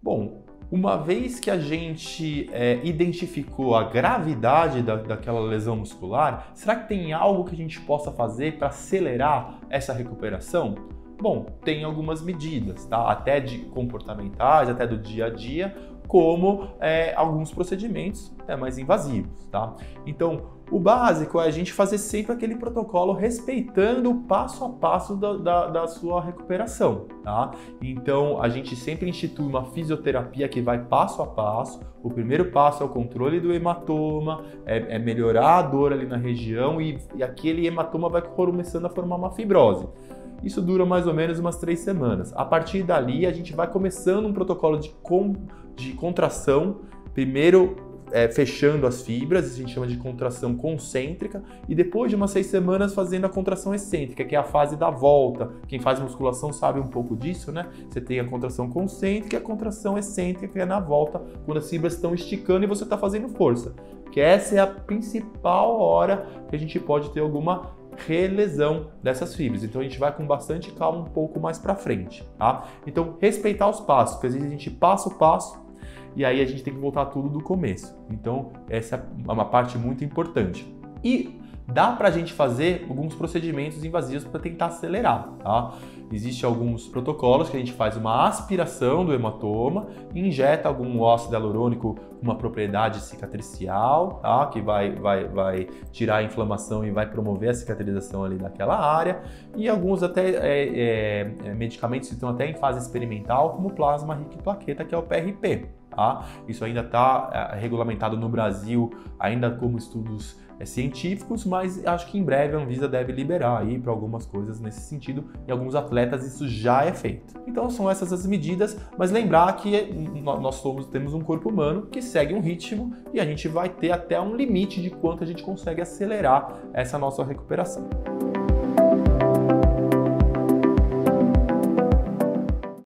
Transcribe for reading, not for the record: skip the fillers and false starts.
Bom, uma vez que a gente identificou a gravidade daquela lesão muscular, será que tem algo que a gente possa fazer para acelerar essa recuperação? Bom, tem algumas medidas, tá? Até de comportamentais, até do dia a dia, como alguns procedimentos mais invasivos, tá? Então, o básico é a gente fazer sempre aquele protocolo respeitando o passo a passo da sua recuperação, tá? Então, a gente sempre institui uma fisioterapia que vai passo a passo. O primeiro passo é o controle do hematoma, é melhorar a dor ali na região e aquele hematoma vai começando a formar uma fibrose. Isso dura mais ou menos umas 3 semanas. A partir dali, a gente vai começando um protocolo de contração, primeiro fechando as fibras, a gente chama de contração concêntrica, e depois de umas 6 semanas fazendo a contração excêntrica, que é a fase da volta. Quem faz musculação sabe um pouco disso, né? Você tem a contração concêntrica e a contração excêntrica, que é na volta, quando as fibras estão esticando e você está fazendo força. Que essa é a principal hora que a gente pode ter alguma relesão dessas fibras. Então a gente vai com bastante calma um pouco mais para frente, tá? Então respeitar os passos, porque às vezes a gente passa o passo e aí a gente tem que voltar tudo do começo. Então essa é uma parte muito importante. E dá para a gente fazer alguns procedimentos invasivos para tentar acelerar, tá? Existem alguns protocolos que a gente faz uma aspiração do hematoma, injeta algum ácido hialurônico com uma propriedade cicatricial, tá? Que vai tirar a inflamação e vai promover a cicatrização ali daquela área. E alguns até medicamentos que estão até em fase experimental, como o plasma rico em plaqueta, que é o PRP. Tá? Isso ainda está regulamentado no Brasil, ainda como estudos científicos, mas acho que em breve a Anvisa deve liberar aí para algumas coisas nesse sentido, e alguns atletas isso já é feito. Então são essas as medidas, mas lembrar que nós temos um corpo humano que segue um ritmo e a gente vai ter até um limite de quanto a gente consegue acelerar essa nossa recuperação.